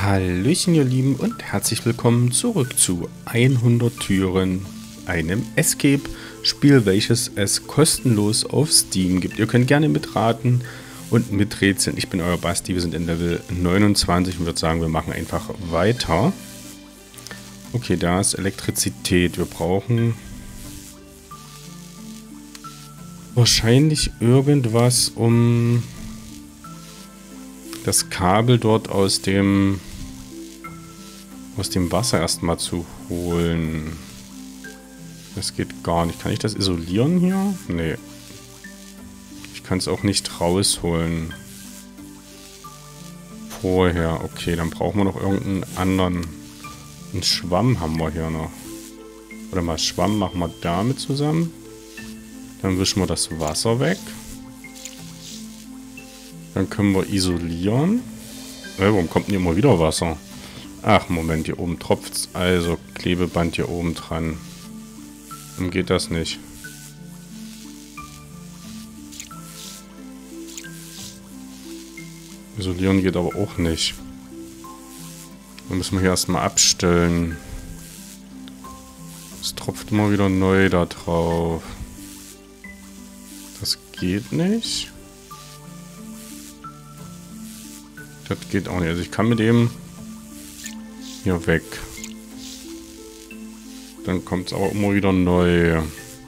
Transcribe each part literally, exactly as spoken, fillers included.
Hallöchen ihr Lieben und herzlich willkommen zurück zu hundert Türen, einem Escape-Spiel, welches es kostenlos auf Steam gibt. Ihr könnt gerne mitraten und miträtseln. Ich bin euer Basti, wir sind in Level neunundzwanzig und würde sagen, wir machen einfach weiter. Okay, da ist Elektrizität. Wir brauchen wahrscheinlich irgendwas, um das Kabel dort aus dem aus dem Wasser erstmal zu holen. Das geht gar nicht. Kann ich das isolieren hier? Nee. Ich kann es auch nicht rausholen. Vorher. Okay, dann brauchen wir noch irgendeinen anderen. Einen Schwamm haben wir hier noch. Oder mal Schwamm machen wir damit zusammen. Dann wischen wir das Wasser weg. Dann können wir isolieren. Äh, warum kommt denn immer wieder Wasser? Ach, Moment, hier oben tropft's. Also, Klebeband hier oben dran. Warum geht das nicht? Isolieren geht aber auch nicht. Dann müssen wir hier erstmal abstellen. Es tropft immer wieder neu da drauf. Das geht nicht. Das geht auch nicht. Also ich kann mit dem hier weg. Dann kommt es aber immer wieder neu.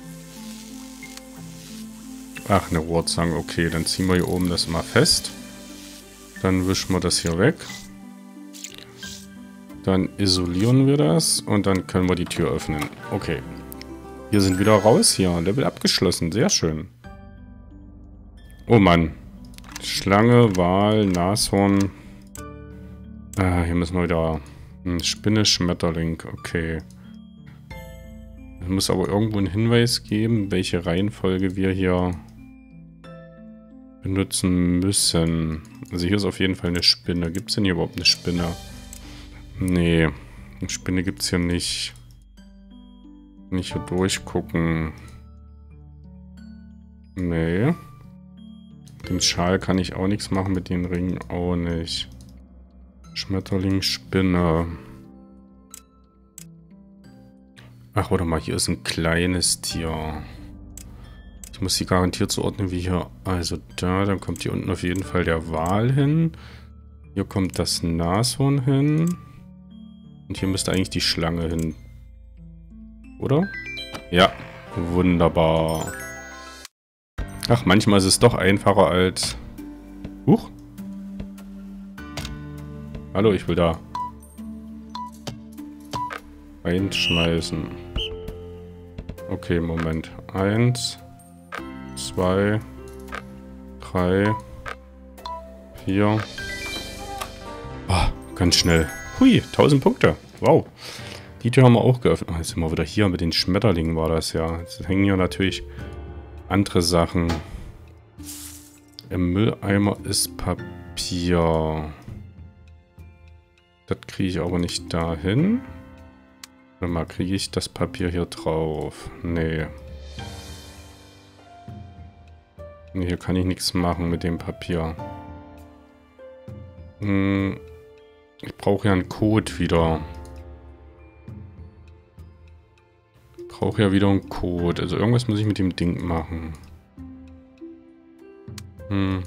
Ach, eine Rohrzange. Okay, dann ziehen wir hier oben das mal fest. Dann wischen wir das hier weg. Dann isolieren wir das und dann können wir die Tür öffnen. Okay. Wir sind wieder raus hier. Level abgeschlossen. Sehr schön. Oh Mann. Schlange, Wal, Nashorn. Ah, hier müssen wir wieder... Spinne, Schmetterling. Okay. Es muss aber irgendwo einen Hinweis geben, welche Reihenfolge wir hier benutzen müssen. Also hier ist auf jeden Fall eine Spinne. Gibt es denn hier überhaupt eine Spinne? Nee. Eine Spinne gibt es hier nicht. Nicht hier durchgucken. Nee. Mit dem Schal kann ich auch nichts machen, mit den Ringen auch nicht. Schmetterling, Spinne. Ach, warte mal, hier ist ein kleines Tier. Ich muss sie garantiert zuordnen, wie hier. Also da, dann kommt hier unten auf jeden Fall der Wal hin. Hier kommt das Nashorn hin. Und hier müsste eigentlich die Schlange hin. Oder? Ja, wunderbar. Ach, manchmal ist es doch einfacher als... Huch. Hallo, ich will da reinschmeißen. Okay, Moment. Eins, zwei, drei, vier. Ah, ganz schnell. Hui, tausend Punkte. Wow. Die Tür haben wir auch geöffnet. Oh, jetzt sind wir wieder hier mit den Schmetterlingen, war das ja. Jetzt hängen hier natürlich andere Sachen. Im Mülleimer ist Papier. Das kriege ich aber nicht dahin. Warte mal, kriege ich das Papier hier drauf? Nee. Nee, hier kann ich nichts machen mit dem Papier. Hm, ich brauche ja einen Code wieder. Ich brauche ja wieder einen Code. Also irgendwas muss ich mit dem Ding machen. Hm.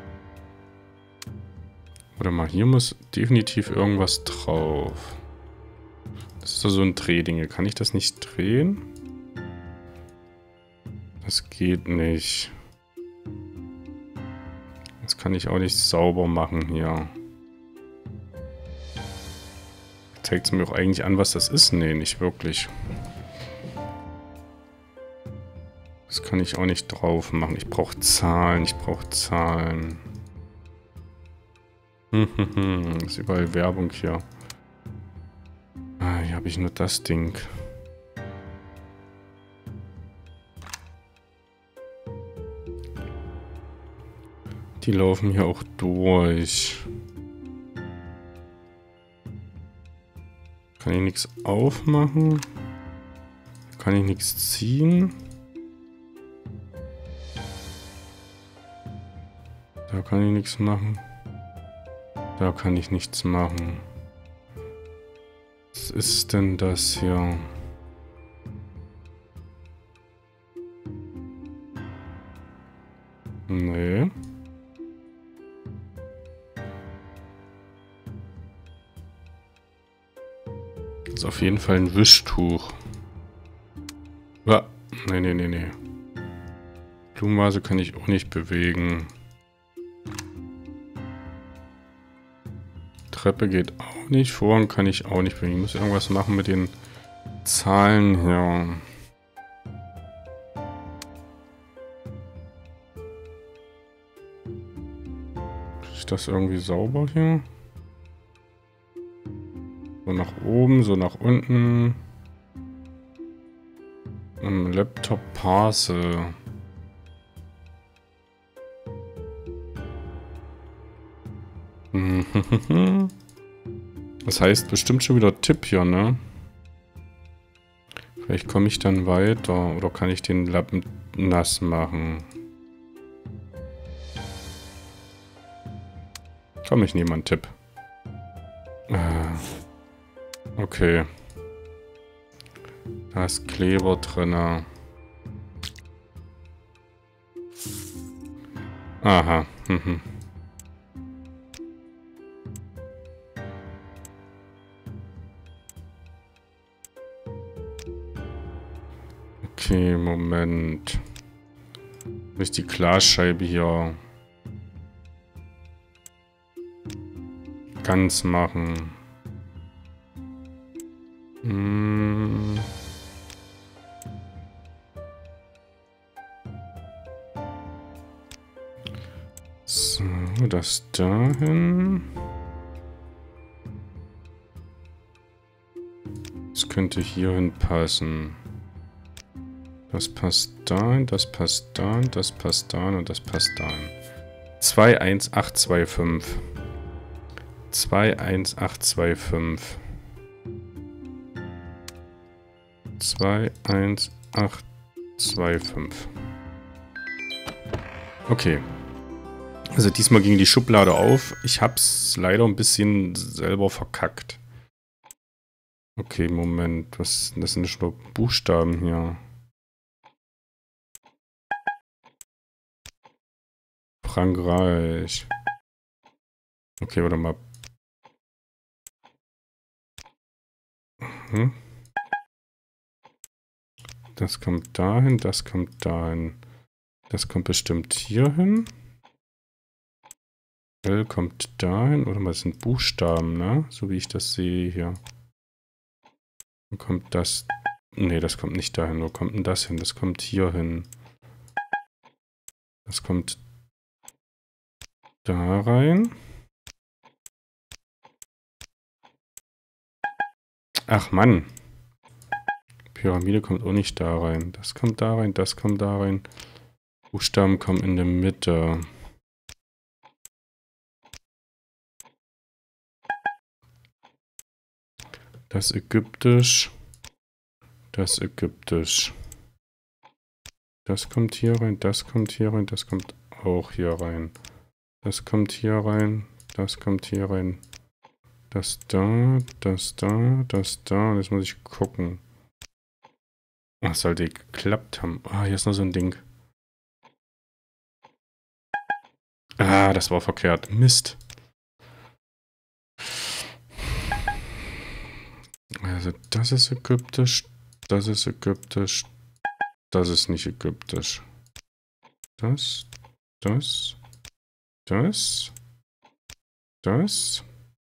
Warte mal, hier muss definitiv irgendwas drauf. Das ist doch so ein Drehding. Kann ich das nicht drehen? Das geht nicht. Das kann ich auch nicht sauber machen hier. Zeigt es mir auch eigentlich an, was das ist? Nee, nicht wirklich. Das kann ich auch nicht drauf machen. Ich brauche Zahlen. Ich brauche Zahlen. Ist überall Werbung hier. Ah, hier habe ich nur das Ding. Die laufen hier auch durch. Kann ich nichts aufmachen? Kann ich nichts ziehen? Da kann ich nichts machen. Da kann ich nichts machen. Was ist denn das hier? Nee. Das ist auf jeden Fall ein Wischtuch. Ah, nee, nee, nee, nee. Blumenvase kann ich auch nicht bewegen. Treppe geht auch nicht. Vorhang kann ich auch nicht bewegen. Ich muss irgendwas machen mit den Zahlen hier. Ist das irgendwie sauber hier? So nach oben, so nach unten. Im Laptop Parse. Das heißt bestimmt schon wieder Tipp hier, ne? Vielleicht komme ich dann weiter. Oder kann ich den Lappen nass machen? Komm, ich nehme einen Tipp. Okay. Da ist Kleber drin. Aha. Mhm. Okay, Moment. Muss die Glasscheibe hier ganz machen. Hm. So, das dahin. Das könnte hierhin passen. Das passt dahin, das passt dahin, das passt dahin und das passt dahin. zwei eins acht zwei fünf. zwei eins acht zwei fünf. zwei eins acht zwei fünf. Okay. Also diesmal ging die Schublade auf. Ich hab's leider ein bisschen selber verkackt. Okay, Moment. Was das sind schon Buchstaben hier? Frankreich. Okay, warte mal. Hm. Das kommt dahin, das kommt dahin. Das kommt bestimmt hier hin. L kommt dahin. Oder mal, das sind Buchstaben, ne? So wie ich das sehe hier. Dann kommt das. Ne, das kommt nicht dahin. Wo kommt denn das hin? Das kommt hier hin. Das kommt da rein. Ach Mann. Pyramide kommt auch nicht da rein. Das kommt da rein, das kommt da rein. Buchstaben kommen in der Mitte. Das Ägyptisch. Das Ägyptisch. Das kommt hier rein, das kommt hier rein, das kommt auch hier rein. Das kommt hier rein, das kommt hier rein. Das da, das da, das da. Jetzt muss ich gucken. Ach, sollte geklappt haben. Ah, hier ist noch so ein Ding. Ah, das war verkehrt. Mist. Also das ist ägyptisch, das ist ägyptisch, das ist nicht ägyptisch. Das, das, das, das,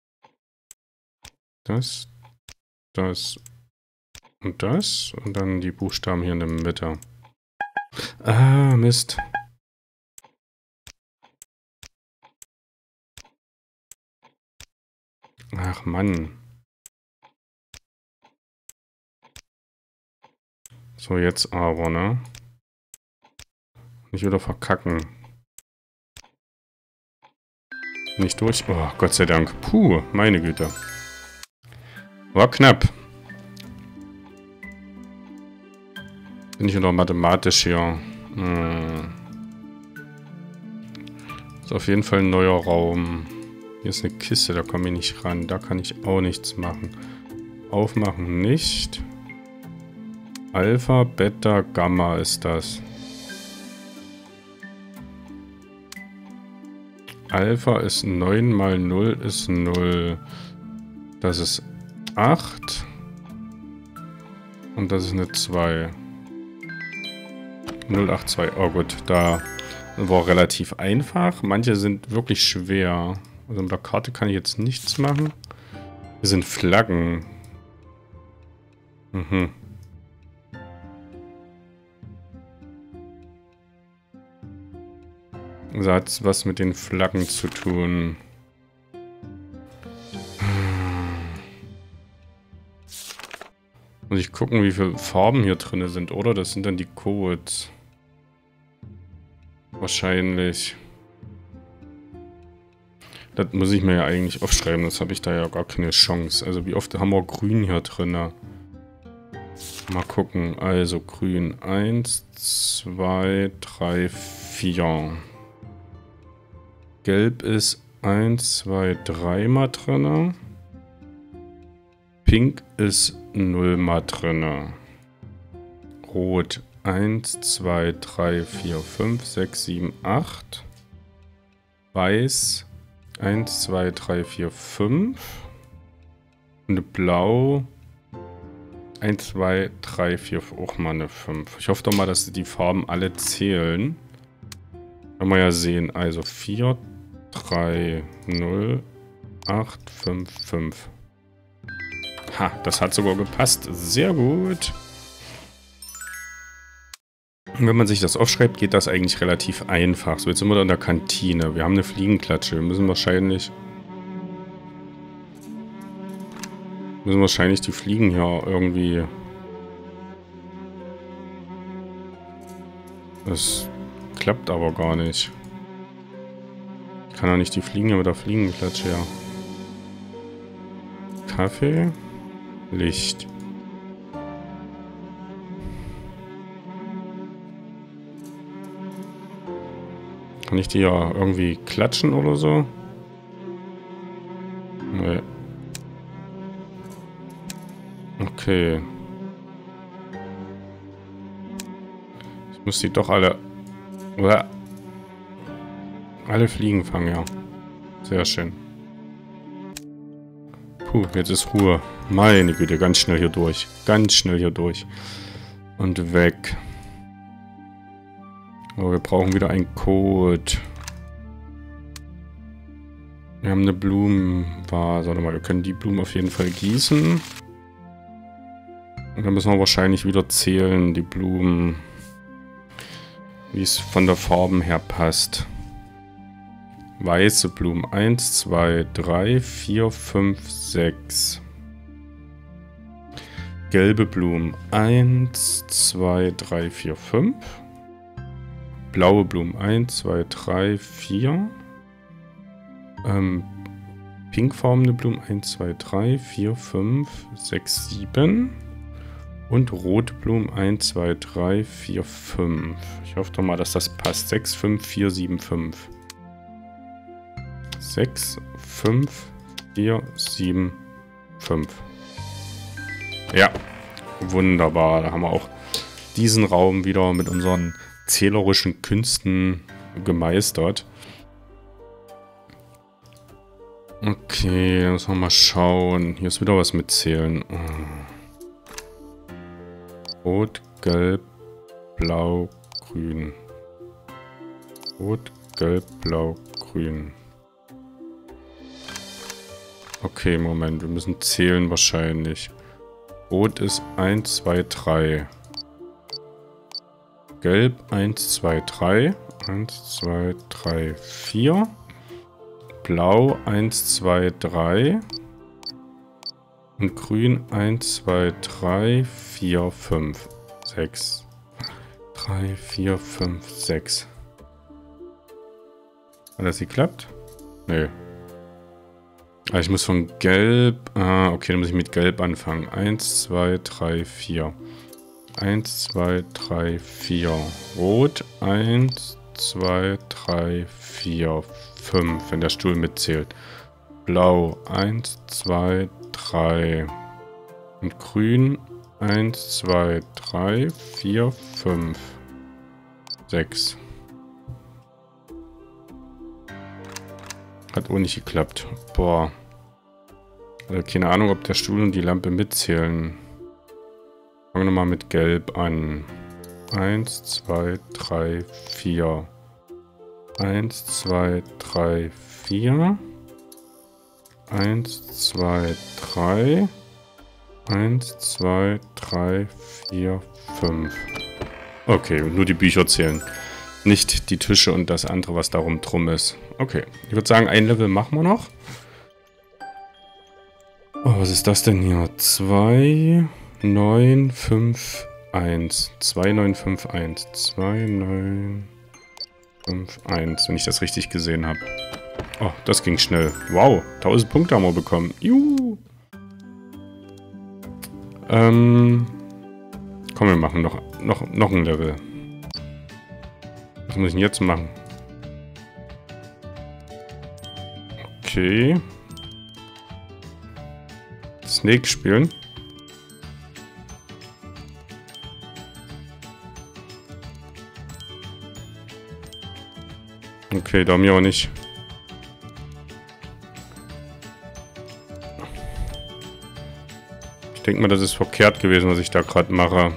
das, das und das und dann die Buchstaben hier in der Mitte. Ah, Mist. Ach Mann. So, jetzt aber, ne? Nicht wieder verkacken. Nicht durch. Oh, Gott sei Dank. Puh, meine Güte. War knapp. Bin ich noch mathematisch hier. Hm. Ist auf jeden Fall ein neuer Raum. Hier ist eine Kiste, da komme ich nicht ran. Da kann ich auch nichts machen. Aufmachen nicht. Alpha, Beta, Gamma ist das. Alpha ist neun mal null ist null. Das ist acht. Und das ist eine zwei. null acht zwei. Oh gut, da war relativ einfach. Manche sind wirklich schwer. Also mit der Karte kann ich jetzt nichts machen. Hier sind Flaggen. Mhm. Das hat was mit den Flaggen zu tun. Muss ich gucken, wie viele Farben hier drin sind, oder? Das sind dann die Codes. Wahrscheinlich. Das muss ich mir ja eigentlich aufschreiben, das habe ich da ja gar keine Chance. Also wie oft haben wir Grün hier drin? Mal gucken. Also Grün. eins, zwei, drei, vier. Gelb ist eins, zwei, drei mal drin. Pink ist null mal drin. Rot eins, zwei, drei, vier, fünf, sechs, sieben, acht. Weiß eins, zwei, drei, vier, fünf. Und Blau eins, zwei, drei, vier, auch mal eine fünf. Ich hoffe doch mal, dass die Farben alle zählen. Kann man ja sehen. Also vier, drei, null, acht, fünf, fünf. Ha, das hat sogar gepasst. Sehr gut. Und wenn man sich das aufschreibt, geht das eigentlich relativ einfach. So, jetzt sind wir da in der Kantine. Wir haben eine Fliegenklatsche. Wir müssen wahrscheinlich... Müssen wahrscheinlich die Fliegen hier irgendwie... Das klappt aber gar nicht. Ich kann ja nicht die Fliegen hier mit der Fliegenklatsche, ja. Kaffee... Licht. Kann ich die ja irgendwie klatschen oder so? Nee. Okay. Ich muss die doch alle... Oder? Alle Fliegen fangen, ja. Sehr schön. Puh, jetzt ist Ruhe. Meine Güte, ganz schnell hier durch. Ganz schnell hier durch. Und weg. Aber wir brauchen wieder einen Code. Wir haben eine Blumenvase. Warte mal, wir können die Blumen auf jeden Fall gießen. Und dann müssen wir wahrscheinlich wieder zählen, die Blumen. Wie es von der Farben her passt. Weiße Blumen. eins, zwei, drei, vier, fünf, sechs. Gelbe Blumen. eins, zwei, drei, vier, fünf. Blaue Blumen. eins, zwei, drei, vier. Ähm, pinkfarbene Blumen. eins, zwei, drei, vier, fünf, sechs, sieben. Und rote Blumen. eins, zwei, drei, vier, fünf. Ich hoffe doch mal, dass das passt. sechs, fünf, vier, sieben, fünf. sechs, fünf, vier, sieben, fünf. Ja, wunderbar. Da haben wir auch diesen Raum wieder mit unseren zählerischen Künsten gemeistert. Okay, dann müssen wir mal schauen. Hier ist wieder was mit Zählen. Rot, Gelb, Blau, Grün. Rot, Gelb, Blau, Grün. Okay, Moment, wir müssen zählen wahrscheinlich. Rot ist eins, zwei, drei. Gelb eins, zwei, drei. eins, zwei, drei, vier. Blau eins, zwei, drei. Und grün eins, zwei, drei, vier, fünf, sechs. drei, vier, fünf, sechs. Hat das geklappt? Nö. Ah, ich muss von Gelb... Ah, okay, dann muss ich mit Gelb anfangen. eins, zwei, drei, vier. eins, zwei, drei, vier. Rot. eins, zwei, drei, vier, fünf, wenn der Stuhl mitzählt. Blau. eins, zwei, drei. Und grün. eins, zwei, drei, vier, fünf, sechs. Hat auch nicht geklappt. Boah. Also keine Ahnung, ob der Stuhl und die Lampe mitzählen. Fangen wir mal mit Gelb an. eins, zwei, drei, vier. eins, zwei, drei, vier. eins, zwei, drei. eins, zwei, drei, vier, fünf. Okay, nur die Bücher zählen. Nicht die Tische und das andere, was darum drum ist. Okay, ich würde sagen, ein Level machen wir noch. Oh, was ist das denn hier? zwei, neun, fünf, eins. zwei, neun, fünf, eins. zwei, neun, fünf, eins. Wenn ich das richtig gesehen habe. Oh, das ging schnell. Wow, tausend Punkte haben wir bekommen. Juhu. Ähm. Komm, wir machen noch, noch, noch ein Level. Was muss ich denn jetzt machen? Okay. Snake spielen. Okay, da mir auch nicht. Ich denke mal, das ist verkehrt gewesen, was ich da gerade mache.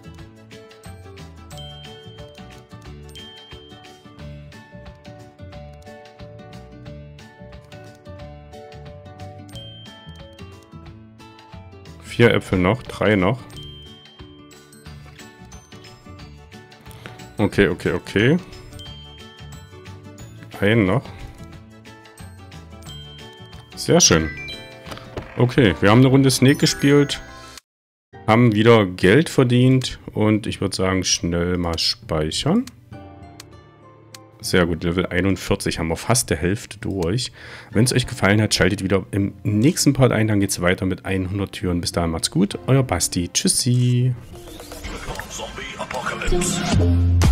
Vier Äpfel noch, drei noch. Okay, okay, okay. Einen noch. Sehr schön. Okay, wir haben eine Runde Snake gespielt. Haben wieder Geld verdient. Und ich würde sagen, schnell mal speichern. Sehr gut, Level einundvierzig haben wir fast der Hälfte durch. Wenn es euch gefallen hat, schaltet wieder im nächsten Part ein. Dann geht es weiter mit hundert Türen. Bis dahin macht's gut. Euer Basti. Tschüssi. Zombie Apocalypse.